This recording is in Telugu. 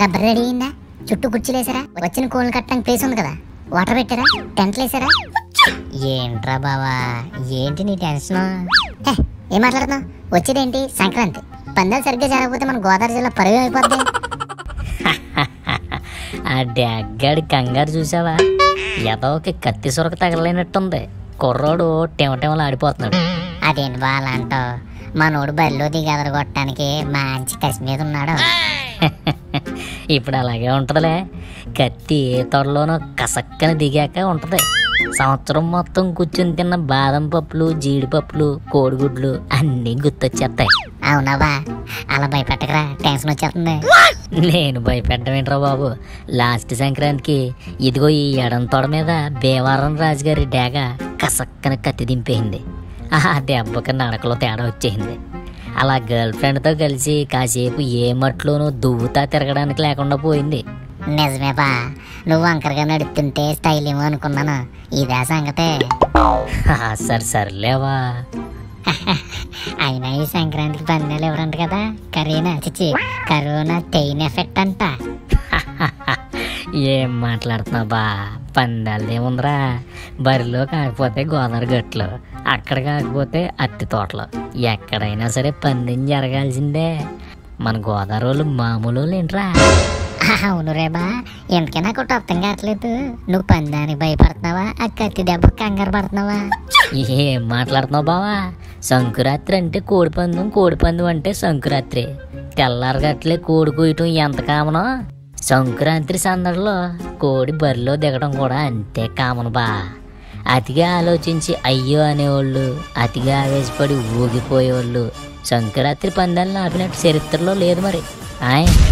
రబ్బర్ రెడీ అయిందా? చుట్టూ కుర్చీలేసారా? వచ్చిన కోళ్ళు కట్టడానికి ప్లేస్ ఉంది కదా, వాటర్ పెట్టారా? టెంట్లు వేసారా? ఏంట్రా బావా, ఏంటి నీ టెన్షన్? ఏం మాట్లాడుతున్నావు? వచ్చేదేంటి సంక్రాంతి, పందాలు సరిగ్గా జరగకపోతే మన గోదావరి జిల్లా పరువు అయిపోద్ది. ఆ డాగ్గాడి కంగారు చూసావా? ఎదోకి కత్తి సొరక తగలలేనట్టుంది. కుర్రోడు టెమటెమలు ఆడిపోతున్నాడు. అదేంటి బాగా అలా అంటావు? మనోడు బరిలో దిగి ఎదరగొట్టడానికి మంచి కసి మీద ఉన్నాడు. ఇప్పుడు అలాగే ఉంటదిలే. కత్తి ఏ తొడలోనో కసక్కన దిగాక ఉంటది. సంవత్సరం మొత్తం కూర్చుని తిన్న బాదం పప్పులు, జీడిపప్పులు, కోడిగుడ్లు అన్నీ గుర్తొచ్చేస్తాయి. అవునవా? అలా భయపెట్టకరా, టెన్షన్ వచ్చేస్తుంది. నేను భయపెట్టమేంట్రా బాబు. లాస్ట్ సంక్రాంతికి ఇదిగో ఈ ఎడం తొడ మీద భీమవరం రాజుగారి డేగ కసక్కన కత్తి దింపేయింది. ఆ దెబ్బకి నడకలో తేడా వచ్చేసింది. అలా గర్ల్ ఫ్రెండ్తో కలిసి కాసేపు ఏ మట్లోనూ దువ్వుతా తిరగడానికి లేకుండా పోయింది. నిజమే బా, నువ్వు అంకరగా నడుపుతుంటే స్టైల్ ఏమో అనుకున్నాను. ఇదే సంగతే. సర్లేవా. అయినా ఈ సంక్రాంతికి పందాలు ఎవరంట కదా, కరోనా తెయిన్ ఎఫెక్ట్ అంట. ఏం మాట్లాడుతున్నావు బా? పందాలు ఏముందిరా, బరిలో కాకపోతే గోదావరి గట్లు, అక్కడ కాకపోతే అత్తి తోటలు, ఎక్కడైనా సరే పందెం జరగాల్సిందే. మన గోదావరి వాళ్ళు మామూలు వాళ్ళు ఏంట్రా? అవును రేబా, ఎందుకే నాకు ఒకటి అర్థం కావట్లేదు. నువ్వు పందానికి భయపడుతున్నావా, ఆ కత్తి దెబ్బ కంగారు పడుతున్నావా? ఏం మాట్లాడుతున్నావు బావా? సంకురాత్రి అంటే కోడిపందెం అంటే సంకురాత్రి. తెల్లారగట్లే కోడి కూయటం ఎంత కామనో, సంక్రాంతి సందడిలో కోడి బరిలో దిగడం కూడా అంతే కామన్ బా. అతిగా ఆలోచించి అయ్యో అనేవాళ్ళు, అతిగా ఆవేశపడి ఊగిపోయేవాళ్ళు సంక్రాంతి పందాలను ఆపినట్టు చరిత్రలో లేదు మరి.